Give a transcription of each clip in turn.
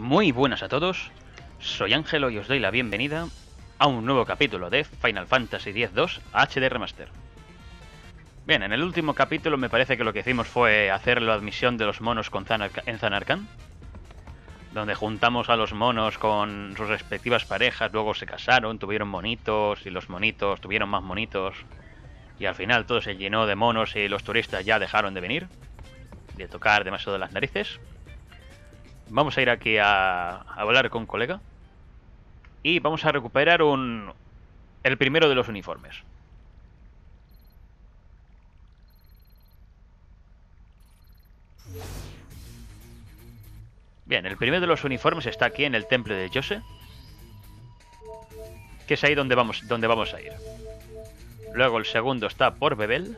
Muy buenas a todos, soy Ángelo y os doy la bienvenida a un nuevo capítulo de Final Fantasy X-2 HD Remaster. Bien, en el último capítulo me parece que lo que hicimos fue hacer la admisión de los monos en Zanarkand, donde juntamos a los monos con sus respectivas parejas, luego se casaron, tuvieron monitos y los monitos tuvieron más monitos y al final todo se llenó de monos y los turistas ya dejaron de venir, de tocar demasiado las narices. Vamos a ir aquí a hablar con un colega y vamos a recuperar el primero de los uniformes. Bien, el primero de los uniformes está aquí en el templo de Jose, que es ahí donde vamos a ir. Luego el segundo está por Bebel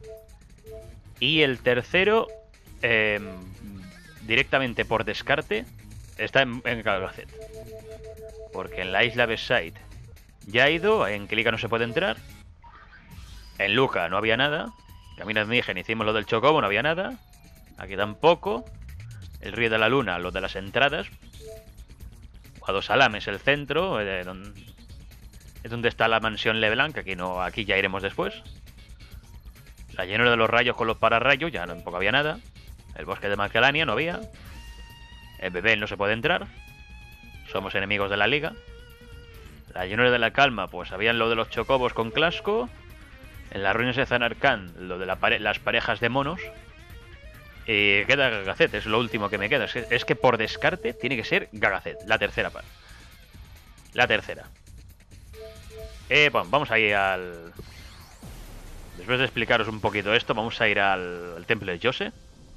y el tercero, directamente por descarte, está en Galgacet. Porque en la isla Beside ya he ido, en Kelika no se puede entrar, en Luca no había nada, Camino de Nígen hicimos lo del Chocobo, no había nada, aquí tampoco, el Río de la Luna, lo de las entradas, Guadosalam es el centro, es donde está la mansión Leblanc, aquí ya iremos después. La llanura de los rayos con los pararrayos, ya tampoco había nada. El bosque de Macalania no había. El Bebel no se puede entrar. Somos enemigos de la liga. La llanura de la calma, pues habían lo de los chocobos con Clasco. En las ruinas de Zanarkand, lo de las parejas de monos. Y queda Gagacet, es lo último que me queda. Es que por descarte tiene que ser Gagacet, la tercera parte. La tercera. Bueno, vamos a ir al... Después de explicaros un poquito esto, vamos a ir al templo de Jose.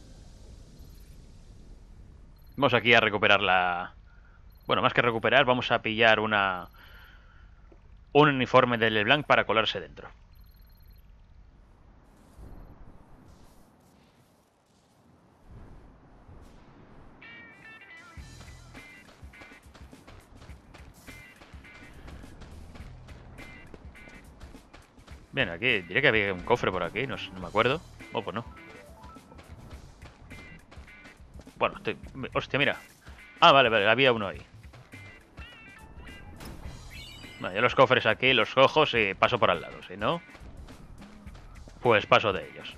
Vamos aquí a recuperar la... Bueno, más que recuperar, vamos a pillar un uniforme de LeBlanc para colarse dentro. Bien, aquí diría que había un cofre por aquí, no me acuerdo. Oh, pues no. Bueno, hostia, mira. Ah, vale, había uno ahí. Bueno, yo los cofres aquí los cojo y paso por al lado. Si no, pues paso de ellos.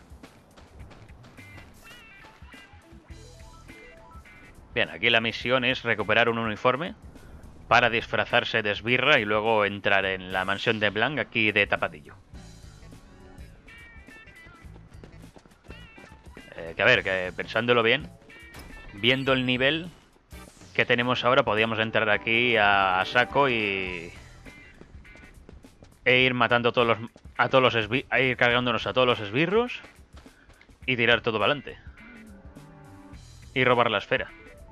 Bien, aquí la misión es recuperar un uniforme para disfrazarse de esbirra y luego entrar en la mansión de Blanc aquí de tapadillo. Que a ver, que pensándolo bien, viendo el nivel que tenemos ahora, podríamos entrar aquí a saco e ir matando a ir cargándonos a todos los esbirros y tirar todo para adelante. Y robar la esfera.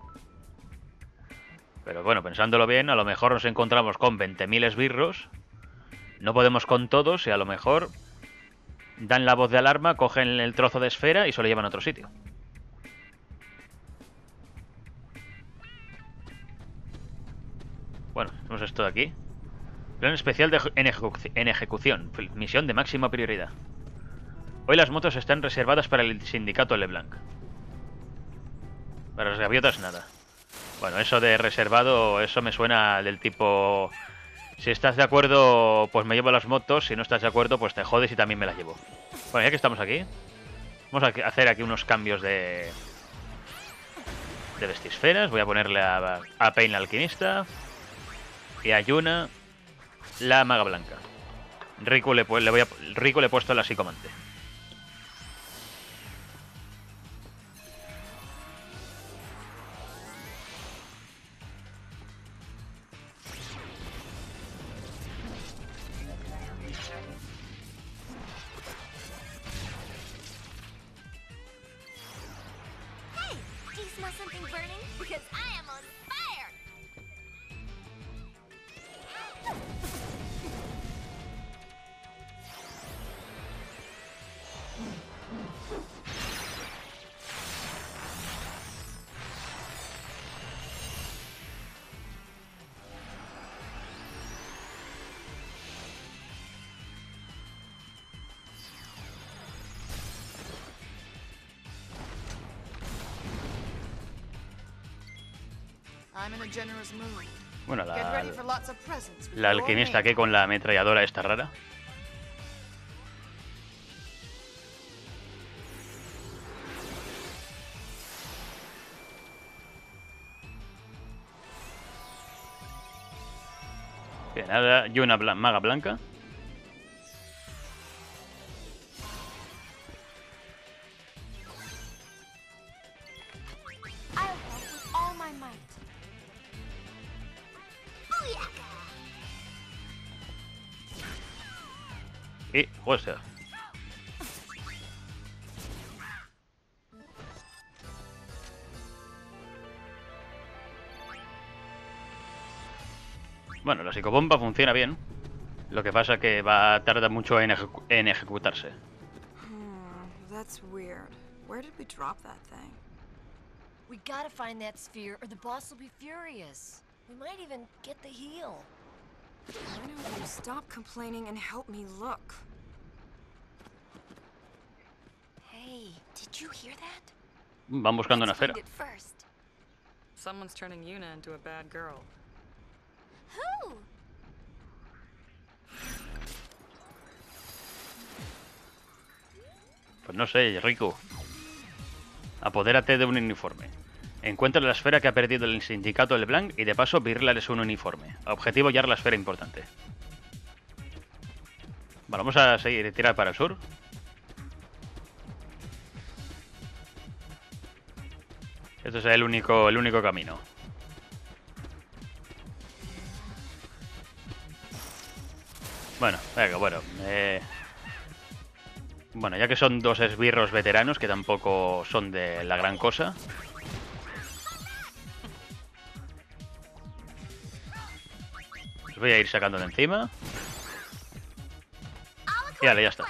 Pero bueno, pensándolo bien, a lo mejor nos encontramos con 20.000 esbirros. No podemos con todos y a lo mejor dan la voz de alarma, cogen el trozo de esfera y se lo llevan a otro sitio. Bueno, tenemos esto de aquí. Plan especial en ejecución. Misión de máxima prioridad. Hoy las motos están reservadas para el sindicato LeBlanc. Para las gaviotas nada. Bueno, eso de reservado, eso me suena del tipo... Si estás de acuerdo, pues me llevo las motos. Si no estás de acuerdo, pues te jodes y también me las llevo. Bueno, ya que estamos aquí, vamos a hacer aquí unos cambios de vestisferas. Voy a ponerle a Pain la alquimista y a Yuna la maga blanca. Riku le he puesto la psicomante. Bueno, la alquimista aquí con la ametralladora esta rara. Bien, ahora y una maga blanca. Y Wester. Bueno, la psicobomba funciona bien. Lo que pasa es que va a tardar mucho en ejecutarse. That's weird. Where did we drop that thing? We gotta find that sphere or the boss will be furious. We might even get the heal. Why don't you stop complaining and help me look? Hey, did you hear that? Van buscando una Let's esfera. find it first. Someone's turning Yuna into a bad girl. Who? Pues no sé, Riku. Apodérate de un uniforme. Encuentra la esfera que ha perdido el sindicato del Blanc y de paso virlales un uniforme. Objetivo hallar la esfera importante. Bueno, vamos a seguir tirar para el sur. Este es el único camino. Bueno, venga, bueno. Bueno, ya que son dos esbirros veteranos, que tampoco son de la gran cosa. Los voy a ir sacando de encima. Y vale, ya está.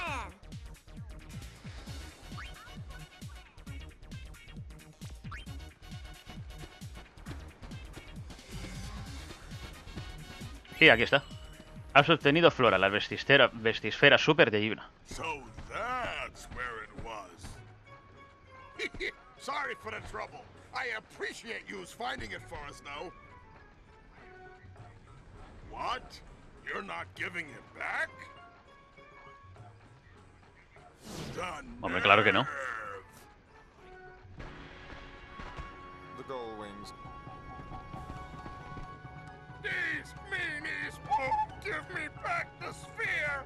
Y aquí está. Has obtenido Flora, la vestisfera super de Yuna. So that's where it was. Sorry for the trouble. I appreciate yous finding it for us, though. What? You're not giving it back? Hombre, claro que no. The Gull Wings. These meanies won't give me back the sphere!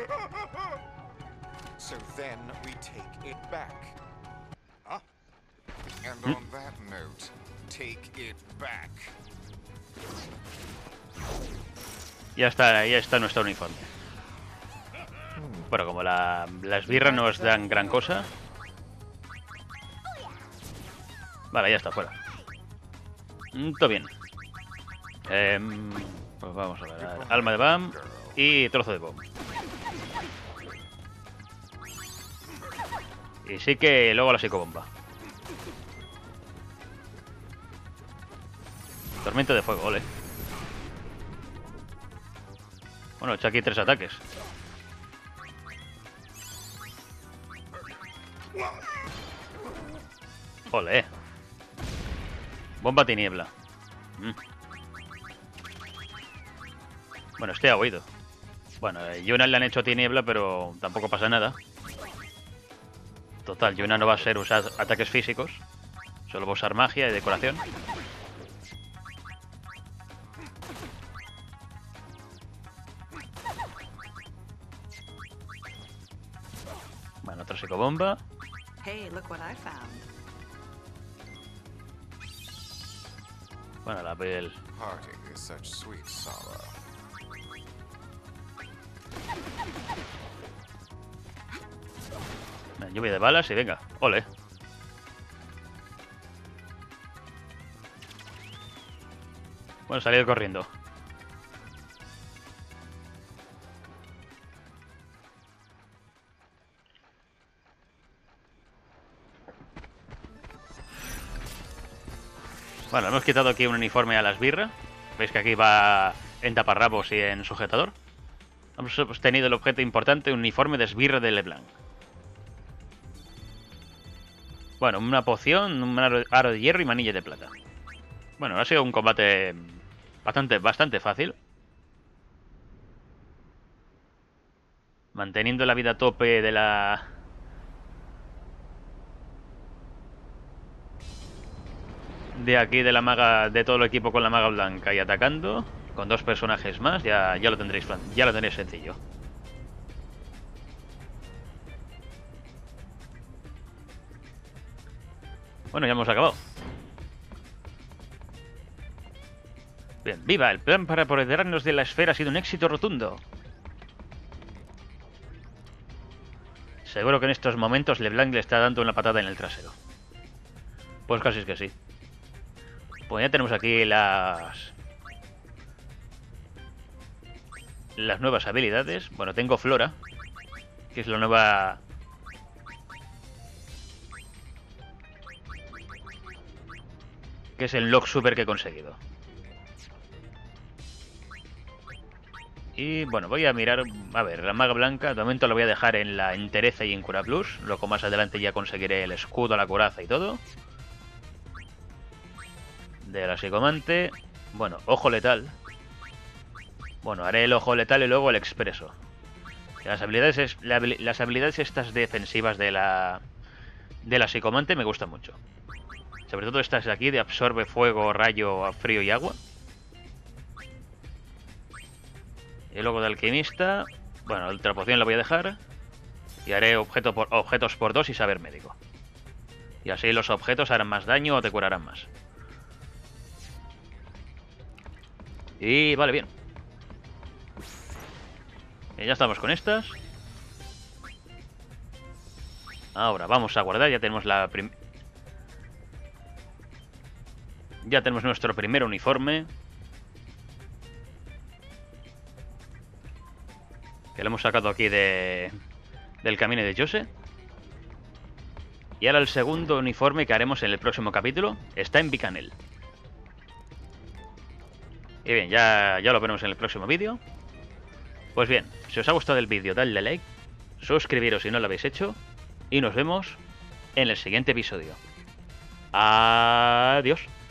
So then we take it back. Huh? And on that note, take it back. Ya está nuestro uniforme. Bueno, como las birras no nos dan gran cosa. Vale, ya está, fuera. Todo bien. Pues vamos a ver. Alma de Bam y trozo de Bomb. Y sí que luego la psicobomba. Tormenta de fuego, ole. Bueno, he hecho aquí 3 ataques. Ole. Bomba tiniebla. Bueno, este ha oído. Bueno, Yuna le han hecho tiniebla, pero tampoco pasa nada. Total, Yuna no va a ser usar ataques físicos. Solo va a usar magia y decoración. Bueno, otra psicobomba. Hey, look what I found. Bueno, la piel. Parting is such sweet sorrow. Lluvia de balas y venga, ole. Bueno, salido corriendo. Bueno, hemos quitado aquí un uniforme a las birras. Veis que aquí va en taparrabos y en sujetador. Hemos obtenido el objeto importante, un uniforme de esbirra de LeBlanc. Bueno, una poción, un aro de hierro y manilla de plata. Bueno, ha sido un combate bastante fácil. Manteniendo la vida a tope de la... De aquí, de la maga, de todo el equipo con la maga blanca y atacando. Con 2 personajes más, ya lo tendréis sencillo. Bueno, ya hemos acabado. Bien, ¡viva! El plan para apoderarnos de la esfera ha sido un éxito rotundo. Seguro que en estos momentos LeBlanc le está dando una patada en el trasero. Pues casi es que sí. Pues ya tenemos aquí las nuevas habilidades. Bueno, tengo Flora, que es la nueva... que es el lock super que he conseguido. Y bueno, voy a mirar... A ver, la maga blanca de momento la voy a dejar en la entereza y en cura plus. Luego más adelante ya conseguiré el escudo, la coraza y todo. De la psicomante. Bueno, ojo letal. Bueno, haré el ojo letal y luego el expreso. Las habilidades estas defensivas de la psicomante me gustan mucho. Sobre todo estas de aquí de absorbe fuego, rayo, frío y agua. Y luego de alquimista, bueno, ultra poción la voy a dejar. Y haré objetos por 2 y saber médico. Y así los objetos harán más daño o te curarán más. Y vale, bien. Y ya estamos con estas. Ahora vamos a guardar, ya tenemos ya tenemos nuestro primer uniforme. Que lo hemos sacado aquí del camino de Jose. Y ahora el segundo uniforme que haremos en el próximo capítulo está en Bicanel. Y bien, ya lo veremos en el próximo vídeo. Pues bien, si os ha gustado el vídeo, dadle like, suscribiros si no lo habéis hecho, y nos vemos en el siguiente episodio. Adiós.